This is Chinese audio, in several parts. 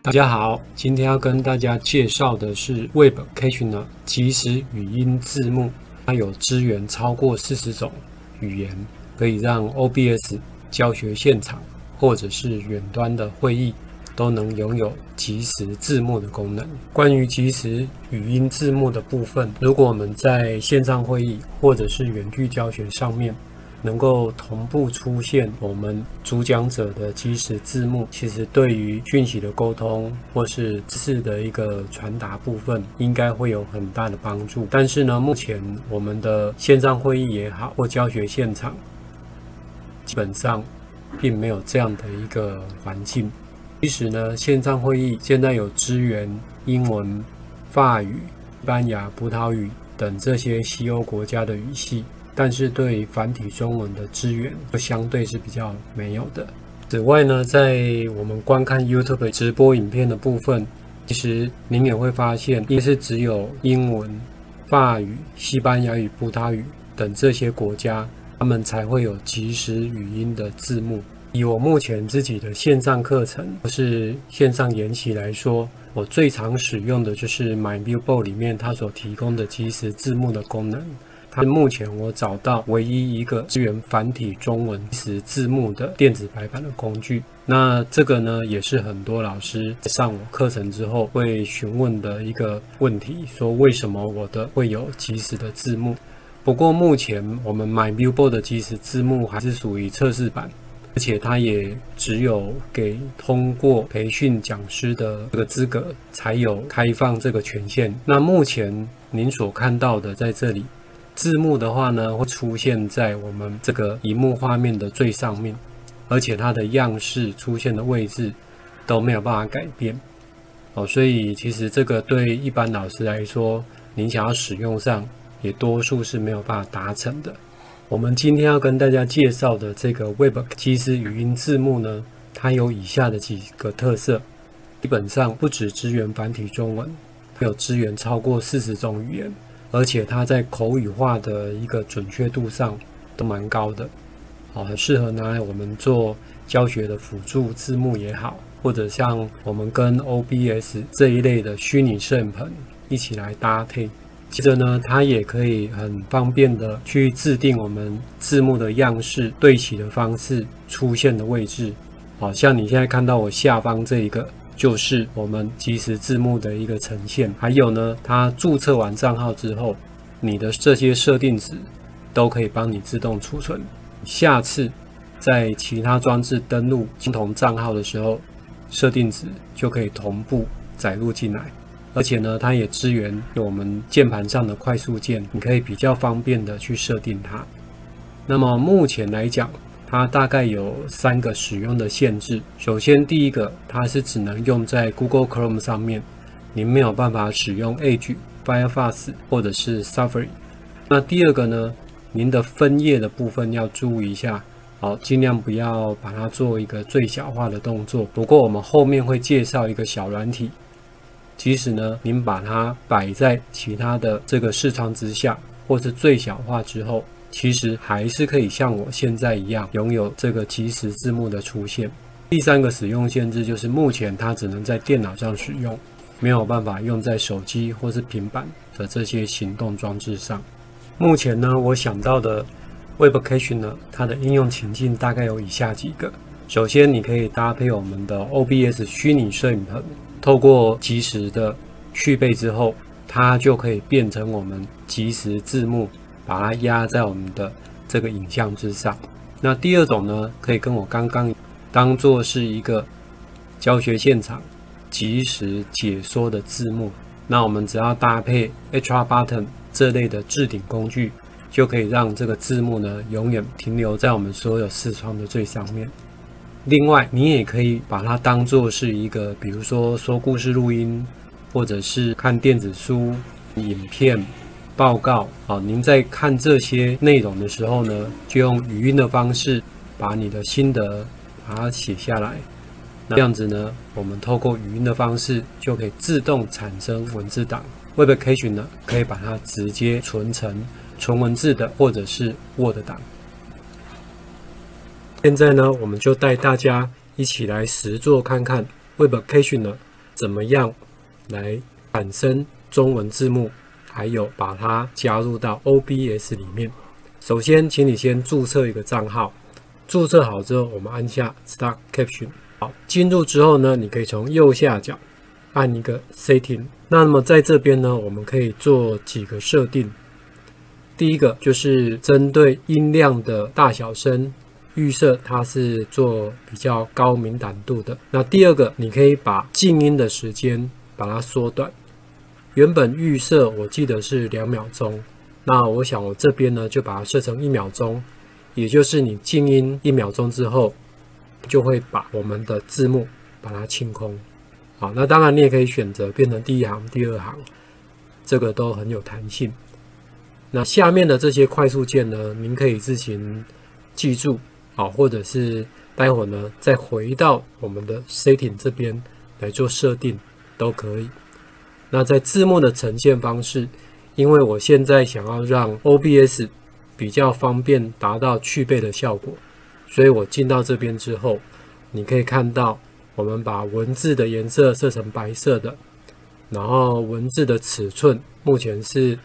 大家好，今天要跟大家介绍的是 Webcationer 即时语音字幕，它有支援超过40种语言，可以让 OBS 教学现场或者是远端的会议都能拥有即时字幕的功能。关于即时语音字幕的部分，如果我们在线上会议或者是远距教学上面能够同步出现我们主讲者的即时字幕，其实对于讯息的沟通或是知识的一个传达部分，应该会有很大的帮助。但是呢，目前我们的线上会议也好，或教学现场，基本上并没有这样的一个环境。其实呢，线上会议现在有支援英文、法语、西班牙、葡萄语等这些西欧国家的语系，但是对于繁体中文的支援就相对是比较没有的。此外呢，在我们观看 YouTube 直播影片的部分，其实您也会发现，也是只有英文、法语、西班牙语、葡萄语等这些国家，他们才会有即时语音的字幕。以我目前自己的线上课程或是线上研习来说，我最常使用的就是 MyViewBoard 里面它所提供的即时字幕的功能。它是目前我找到唯一一个支援繁体中文即时字幕的电子排版的工具。那这个呢，也是很多老师在上我课程之后会询问的一个问题，说为什么我的会有即时的字幕？不过目前我们 MyViewBoard 的即时字幕还是属于测试版，而且它也只有给通过培训讲师的这个资格才有开放这个权限。那目前您所看到的在这里字幕的话呢，会出现在我们这个萤幕画面的最上面，而且它的样式出现的位置都没有办法改变所以其实这个对一般老师来说，您想要使用上也多数是没有办法达成的。我们今天要跟大家介绍的这个 Web 即时语音字幕呢，它有以下的几个特色。基本上不只支援繁体中文，有支援超过40种语言，而且它在口语化的一个准确度上都蛮高的，很适合拿来我们做教学的辅助字幕也好，或者像我们跟 OBS 这一类的虚拟摄影棚一起来搭配。接着呢，它也可以很方便的去制定我们字幕的样式、对齐的方式、出现的位置。像你现在看到我下方这一个，就是我们即时字幕的一个呈现。还有呢，它注册完账号之后，你的这些设定值都可以帮你自动储存。下次在其他装置登录相同账号的时候，设定值就可以同步载入进来。而且呢，它也支援我们键盘上的快速键，你可以比较方便的去设定它。那么目前来讲，它大概有3个使用的限制。首先第一个，它是只能用在 Google Chrome 上面，您没有办法使用 Edge、Firefox 或者是 Safari。那第二个呢，您的分页的部分要注意一下，尽量不要把它做一个最小化的动作。不过我们后面会介绍一个小软体，即使呢，您把它摆在其他的这个视窗之下，或是最小化之后，其实还是可以像我现在一样拥有这个即时字幕的出现。第3个使用限制就是目前它只能在电脑上使用，没有办法用在手机或是平板的这些行动装置上。目前呢，我想到的 Webcationer 它的应用情境大概有以下几个。首先，你可以搭配我们的 OBS 虚拟摄影棚，透过即时的去背之后，它就可以变成我们即时字幕，把它压在我们的这个影像之上。那第二种呢，可以跟我刚刚当做是一个教学现场即时解说的字幕。那我们只要搭配 HR Button 这类的置顶工具，就可以让这个字幕呢永远停留在我们所有视窗的最上面。另外，你也可以把它当作是一个，比如说说故事录音，或者是看电子书、影片、报告。您在看这些内容的时候呢，就用语音的方式把你的心得把它写下来。那这样子呢，我们透过语音的方式就可以自动产生文字档。Webcationer 呢，可以把它直接存成纯文字的或者是 Word 档。现在呢，我们就带大家一起来实作看看 Webcationer 怎么样来产生中文字幕，还有把它加入到 OBS 里面。首先，请你先注册一个账号，注册好之后，我们按下 Start Caption。好，进入之后呢，你可以从右下角按一个 Setting。那么在这边呢，我们可以做几个设定。第一个就是针对音量的大小声预设，它是做比较高敏感度的。那第二个，你可以把静音的时间把它缩短。原本预设我记得是2秒钟，那我想我这边呢就把它设成1秒钟，也就是你静音1秒钟之后，就会把我们的字幕把它清空。好，那当然你也可以选择变成第1行、第2行，这个都很有弹性。那下面的这些快速键呢，您可以自行记住，好，或者是待会呢再回到我们的 Setting 这边来做设定都可以。那在字幕的呈现方式，因为我现在想要让 OBS 比较方便达到去背的效果，所以我进到这边之后，你可以看到我们把文字的颜色设成白色的，然后文字的尺寸目前是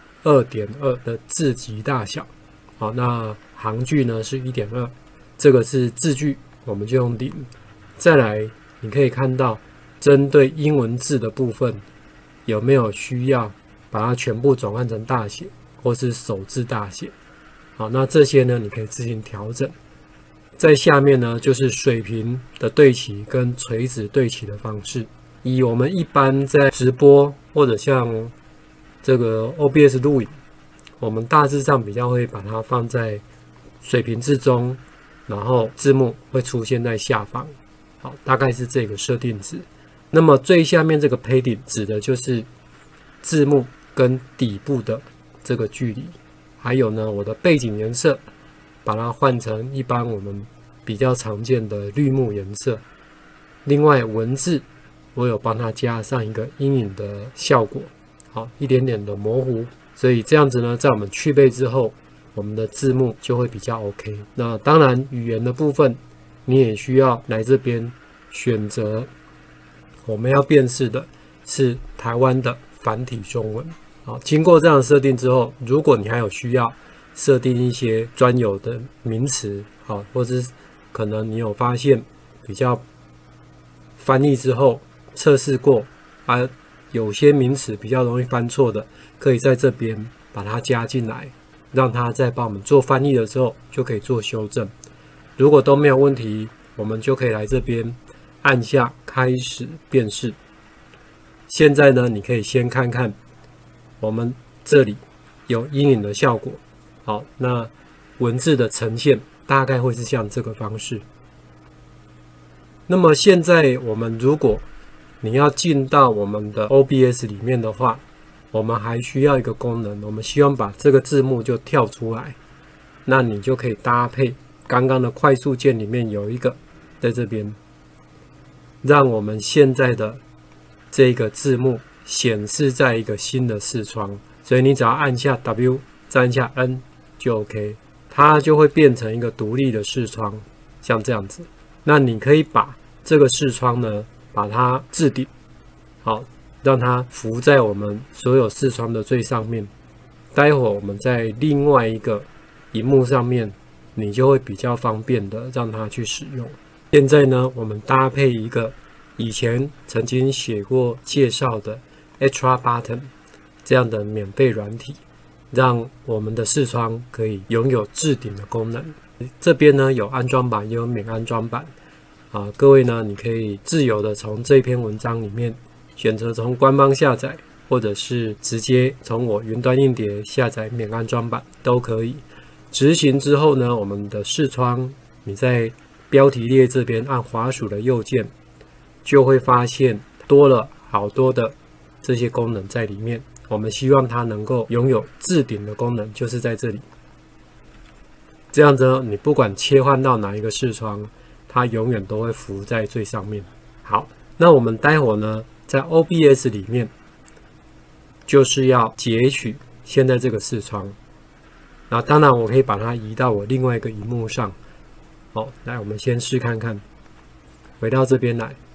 2.2 的字级大小。好，那行距呢是 1.2， 这个是字距，我们就用0。再来，你可以看到针对英文字的部分，有没有需要把它全部转换成大写，或是首字大写？好，那这些呢，你可以自行调整。在下面呢，就是水平的对齐跟垂直对齐的方式。以我们一般在直播或者像这个 OBS 录影，我们大致上比较会把它放在水平之中，然后字幕会出现在下方。好，大概是这个设定值。那么最下面这个 padding 指的就是字幕跟底部的这个距离。还有呢，我的背景颜色把它换成一般我们比较常见的绿幕颜色。另外文字我有帮它加上一个阴影的效果，好，一点点的模糊，所以这样子呢，在我们去背之后，我们的字幕就会比较 OK。那当然语言的部分，你也需要来这边选择我们要辨识的是台湾的繁体中文。好，经过这样的设定之后，如果你还有需要设定一些专有的名词，好，或者是可能你有发现比较翻译之后测试过啊，有些名词比较容易翻错的，可以在这边把它加进来，让它在帮我们做翻译的时候就可以做修正。如果都没有问题，我们就可以来这边按下开始辨识。现在呢，你可以先看看我们这里有阴影的效果。好，那文字的呈现大概会是像这个方式。那么现在我们如果你要进到我们的 OBS 里面的话，我们还需要一个功能，我们希望把这个字幕就跳出来，那你就可以搭配刚刚的快速键里面有一个在这边，让我们现在的这个字幕显示在一个新的视窗，所以你只要按下 W 再按下 N 就 OK， 它就会变成一个独立的视窗，像这样子。那你可以把这个视窗呢，把它置顶，好，让它浮在我们所有视窗的最上面。待会我们在另外一个萤幕上面，你就会比较方便的让它去使用。现在呢，我们搭配一个以前曾经写过介绍的 Extra Button 这样的免费软体，让我们的视窗可以拥有置顶的功能。这边呢有安装版也有免安装版啊，各位呢你可以自由的从这篇文章里面选择从官方下载，或者是直接从我云端硬碟下载免安装版都可以。执行之后呢，我们的视窗你在标题列这边按滑鼠的右键，就会发现多了好多的这些功能在里面。我们希望它能够拥有置顶的功能，就是在这里。这样子呢，你不管切换到哪一个视窗，它永远都会浮在最上面。好，那我们待会呢，在 OBS 里面就是要截取现在这个视窗。那当然我可以把它移到我另外一个萤幕上。好，来我们先试看看，回到这边来。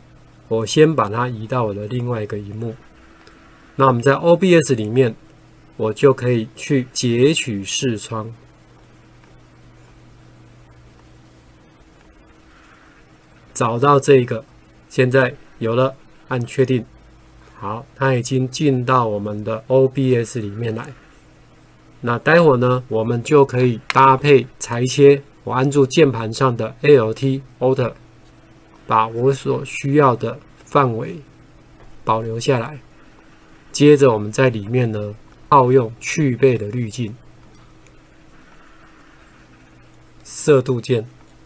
我先把它移到我的另外一个萤幕。那我们在 OBS 里面，我就可以去截取视窗，找到这个，现在有了，按确定。好，它已经进到我们的 OBS 里面来。那待会呢，我们就可以搭配裁切，我按住键盘上的 Alt 把我所需要的范围保留下来。接着我们在里面呢，套用去背的滤镜，色度键。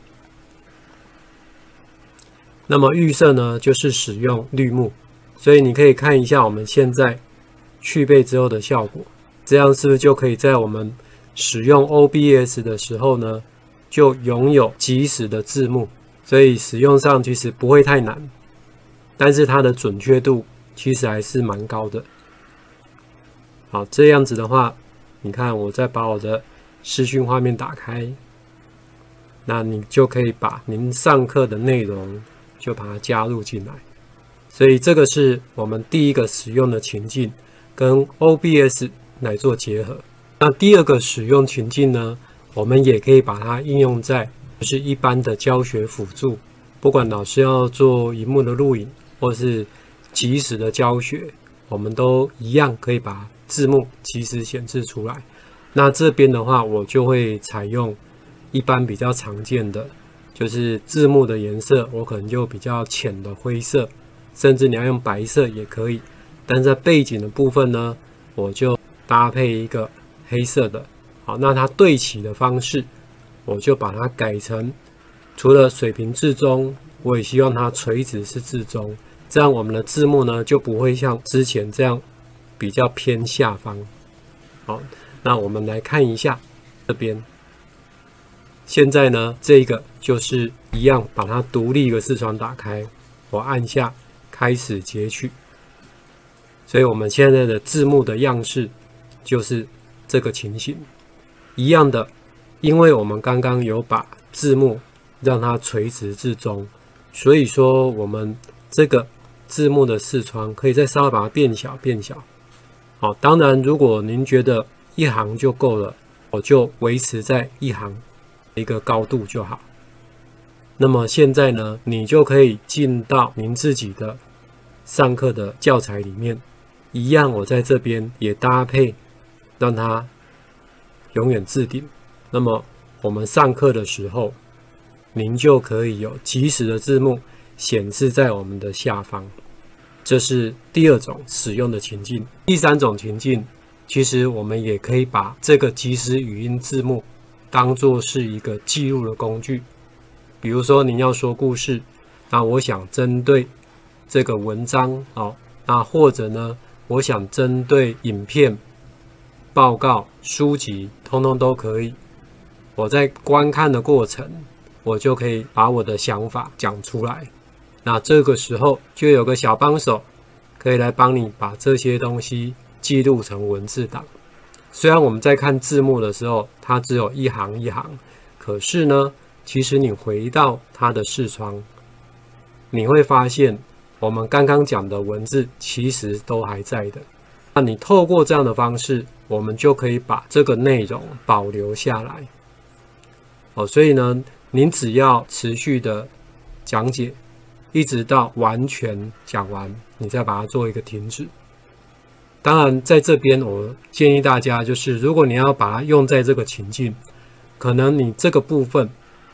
那么预设呢，就是使用绿幕，所以你可以看一下我们现在去背之后的效果。这样是不是就可以在我们使用 OBS 的时候呢，就拥有即时的字幕？所以使用上其实不会太难，但是它的准确度其实还是蛮高的。好，这样子的话，你看我再把我的视讯画面打开，那你就可以把您上课的内容就把它加入进来。所以这个是我们第一个使用的情境，跟 OBS 来做结合。那第二个使用情境呢，我们也可以把它应用在就是一般的教学辅助，不管老师要做萤幕的录影，或是即时的教学，我们都一样可以把字幕即时显示出来。那这边的话，我就会采用一般比较常见的，就是字幕的颜色，我可能就比较浅的灰色，甚至你要用白色也可以。但在背景的部分呢，我就搭配一个黑色的。好，那它对齐的方式，我就把它改成除了水平至中，我也希望它垂直是至中，这样我们的字幕呢就不会像之前这样比较偏下方。好，那我们来看一下这边。现在呢，这个就是一样，把它独立一个视窗打开，我按下开始截取。所以我们现在的字幕的样式就是这个情形。一样的，因为我们刚刚有把字幕让它垂直至中，所以说我们这个字幕的视窗可以再稍微把它变小。好，当然如果您觉得一行就够了，我就维持在一行一个高度就好。那么现在呢，你就可以进到您自己的上课的教材里面，一样我在这边也搭配让它永远置顶。那么我们上课的时候，您就可以有即时的字幕显示在我们的下方。这是第二种使用的情境。第三种情境，其实我们也可以把这个即时语音字幕当作是一个记录的工具。比如说您要说故事，那我想针对这个文章，那或者呢，我想针对影片、报告、书籍，通通都可以。我在观看的过程，我就可以把我的想法讲出来。那这个时候就有个小帮手，可以来帮你把这些东西记录成文字档。虽然我们在看字幕的时候，它只有一行一行，可是呢，其实你回到它的视窗，你会发现我们刚刚讲的文字其实都还在的。那你透过这样的方式，我们就可以把这个内容保留下来。所以呢，您只要持续的讲解，一直到完全讲完，你再把它做一个停止。当然，在这边我建议大家，就是如果你要把它用在这个情境，可能你这个部分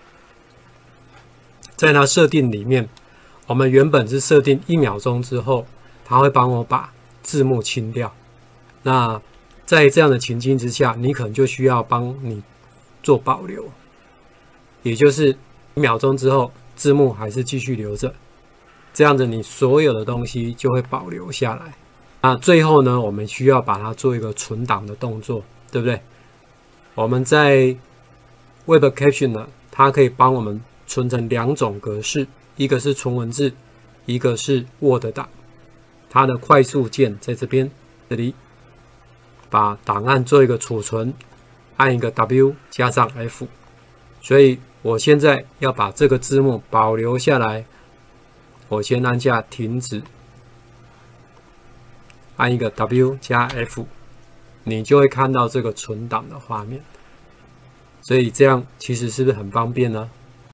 在它设定里面，我们原本是设定1秒钟之后，它会帮我把字幕清掉。那在这样的情境之下，你可能就需要帮你做保留，也就是1秒钟之后，字幕还是继续留着，这样子你所有的东西就会保留下来。那最后呢，我们需要把它做一个存档的动作，对不对？我们在 Web Captioner 它可以帮我们存成2种格式，一个是纯文字，一个是 Word 档。它的快速键在这边，这里把档案做一个储存，按一个 W 加上 F。所以我现在要把这个字幕保留下来， 我先按下停止，按一个 W 加 F， 你就会看到这个存档的画面。所以这样其实是不是很方便呢？